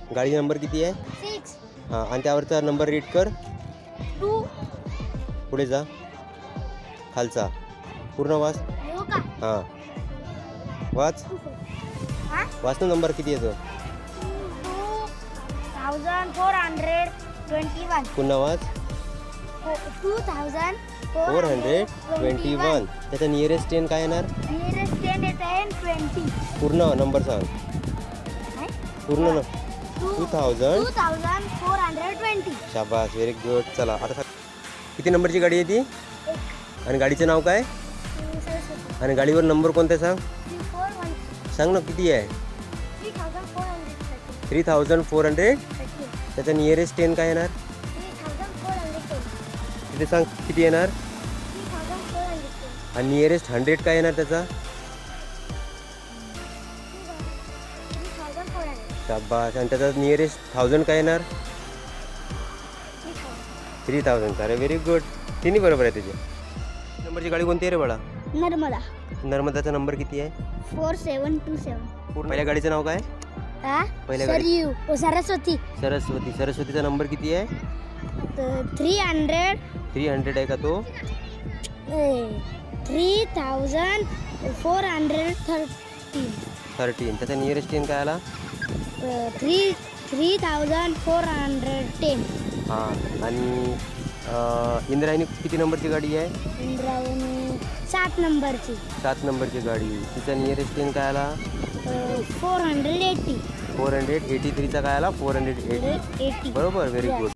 गाडीचा नंबर किती आहे? 6 हां, आणि त्यावरचा नंबर रीड कर. 2 पुढे जा, खालचा पूर्ण वाच. हो का? हां, वाच. हा वाच ना, नंबर किती येतो? 2421. पुन्हा वाच. 2421. त्याचा नियरेस्ट 10 काय येणार? नियरेस्ट 10 येत आहे 20. पूर्ण नंबर सांग. काय? पूर्ण 2000. 2420. शाबास, व्हेरी गुड. चला आता किती नंबरची गाडी आहे ती? 1 आणि गाडीचं नाव काय? सरस्वती. आणि गाडीवर नंबर कोणता सांग? 3413. सांग ना, किती आहे? 3430. 3400. त्याचा नियरेस्ट 10 काय येणार? 3410. तिथे सांग किती येणार? 3410. आणि नियरेस्ट 100 काय येणार त्याचा? 3400. शाबास. आणि त्याचा नियरेस्ट 1000 काय येणार? 3000. अरे व्हेरी गुड, तिन्ही बरोबर आहे तुझे. नंबरची गाडी कोणती आहे रे बाळा? नर्मदा. नर्मदाचा नंबर किती आहे? 4727. पहिल्या गाडीचं नाव काय? पहिल्या गाडी सरयू. सरस्वती. सरस्वतीचा नंबर किती आहे? 300. 300 आहे का तो? 3413. त्याचा नियरेस्ट 10 काय आला? 3410. हां. आणि इंद्रायणी किती नंबरची गाडी आहे? इंद्रायणी 7 नंबरची. 7 नंबरची गाडी. तिचा नियरेस्ट 10 काय आला? 480. 483चा काय आला? 480. 80. बरोबर, व्हेरी गुड.